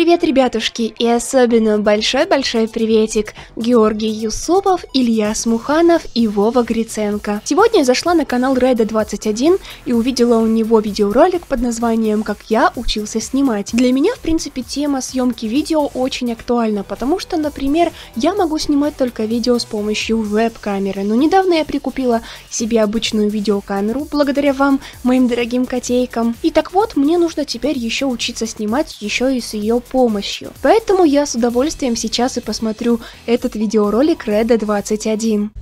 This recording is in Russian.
Привет, ребятушки, и особенно большой-большой приветик Георгий Юсупов, Илья Смуханов и Вова Гриценко. Сегодня я зашла на канал Реда21 и увидела у него видеоролик под названием «Как я учился снимать». Для меня, в принципе, тема съемки видео очень актуальна, потому что, например, я могу снимать только видео с помощью веб-камеры, но недавно я прикупила себе обычную видеокамеру, благодаря вам, моим дорогим котейкам. И так вот, мне нужно теперь еще учиться снимать еще и с ее помощью. Поэтому я с удовольствием сейчас и посмотрю этот видеоролик Реда21.